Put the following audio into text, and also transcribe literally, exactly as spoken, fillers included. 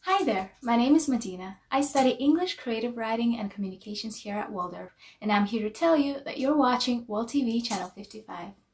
Hi there, my name is Madina. I study English Creative Writing and Communications here at Waldorf, and I'm here to tell you that you're watching World T V Channel fifty-five.